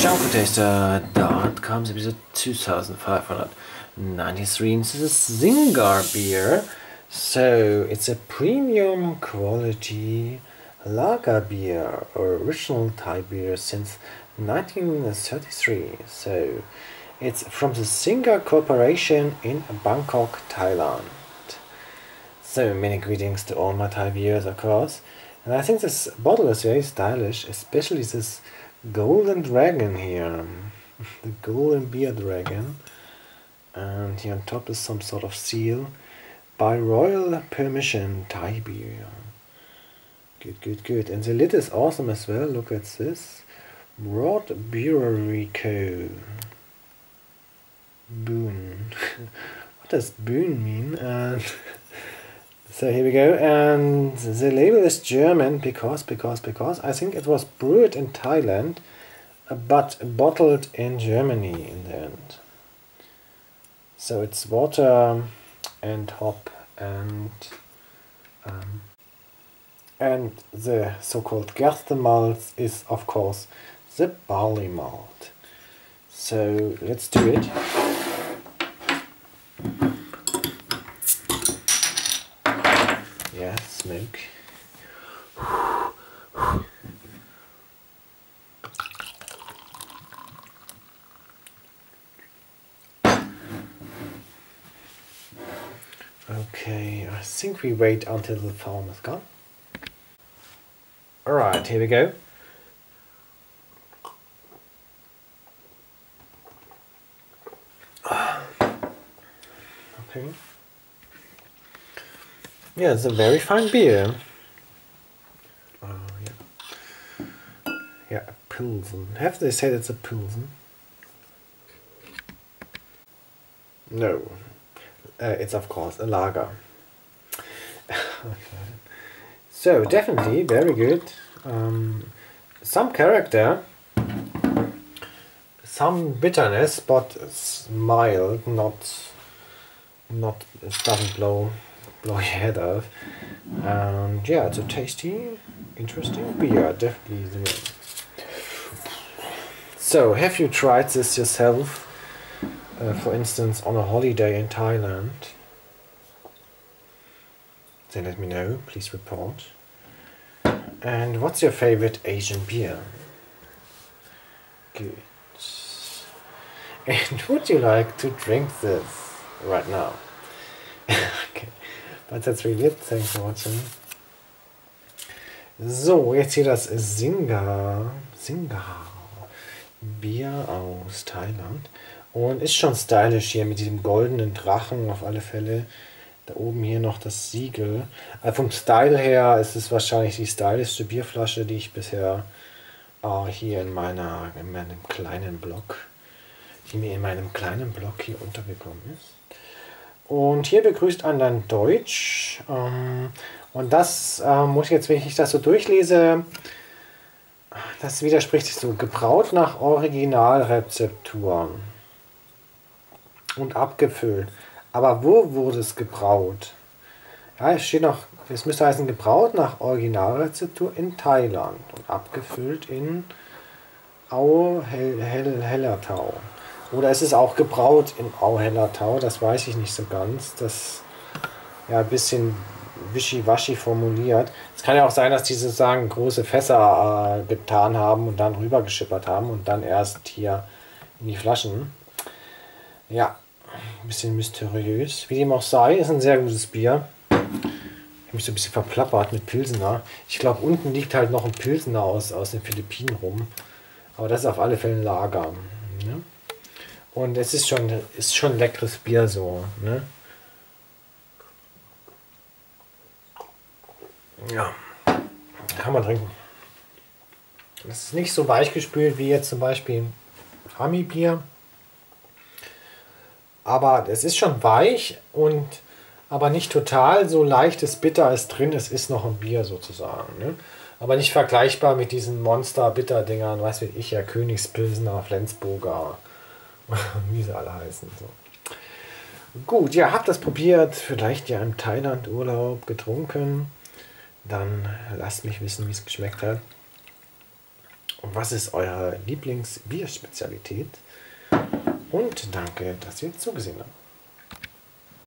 SharkTaster.com, episode 2593. This is Zingar beer. So it's a premium quality lager beer, original Thai beer since 1933. So it's from the Zingar Corporation in Bangkok, Thailand. So many greetings to all my Thai viewers, of course. And I think this bottle is very stylish, especially this golden dragon here. The golden beer dragon. And here on top is some sort of seal. By royal permission, Thai beer. Good, good, good. And the lid is awesome as well. Look at this. Broad Brewery Co. Boon. What does Boon mean? And so here we go, and the label is German because I think it was brewed in Thailand, but bottled in Germany in the end. So it's water and hop and the so-called Gerstenmalz is of course the barley malt. So let's do it. Yeah, smoke. Okay, I think we wait until the foam is gone. Alright, here we go. Okay. Yeah, it's a very fine beer. Yeah. Yeah, a Pilsen. Have they said it's a Pilsen? No. It's of course a lager. Okay. So, definitely very good. Some character. Some bitterness, but it's mild, not it doesn't blow your head off. And yeah, it's a tasty, interesting beer, definitely. So, have you tried this yourself? For instance, on a holiday in Thailand? Then let me know, please report. And what's your favorite Asian beer? Good. And would you like to drink this right now? Okay. But that's really it. Thanks for watching. So, jetzt hier das Zingar Bier aus Thailand. Und ist schon stylisch hier mit diesem goldenen Drachen auf alle Fälle. Da oben hier noch das Siegel. Also vom Style her ist es wahrscheinlich die stylischste Bierflasche, die ich bisher hier in meinem kleinen Blog, hier untergekommen ist. Und hier begrüßt einen dann Deutsch. Und das muss ich jetzt, wenn ich das so durchlese, das widerspricht sich so. Gebraut nach Originalrezepturen und abgefüllt. Aber wo wurde es gebraut? Ja, es steht noch, es müsste heißen, gebraut nach Originalrezeptur in Thailand und abgefüllt in Au-Hellertau. Oder ist es auch gebraut in Au-Hellertau? Das weiß ich nicht so ganz. Das ja ein bisschen wischiwaschi formuliert. Es kann ja auch sein, dass die sozusagen große Fässer getan haben und dann rüber geschippert haben und dann erst hier in die Flaschen. Ja, ein bisschen mysteriös. Wie dem auch sei, ist ein sehr gutes Bier. Ich habe mich so ein bisschen verplappert mit Pilsener. Ich glaube, unten liegt halt noch ein Pilsener aus den Philippinen rum. Aber das ist auf alle Fälle ein Lager. Ne? Und es ist schon ein leckeres Bier so. Ne? Ja, kann man trinken. Es ist nicht so weichgespült wie jetzt zum Beispiel Ami-Bier. Aber es ist schon weich und aber nicht total so leichtes Bitter ist drin. Es ist noch ein Bier sozusagen. Ne? Aber nicht vergleichbar mit diesen Monster-Bitter-Dingern, weiß ich ja, Königspilsener, Flensburger, wie sie alle heißen. So. Gut, ja, habt das probiert, vielleicht ja im Thailand-Urlaub getrunken. Dann lasst mich wissen, wie es geschmeckt hat. Was ist eure Lieblingsbierspezialität? Und danke, dass ihr zugesehen habt.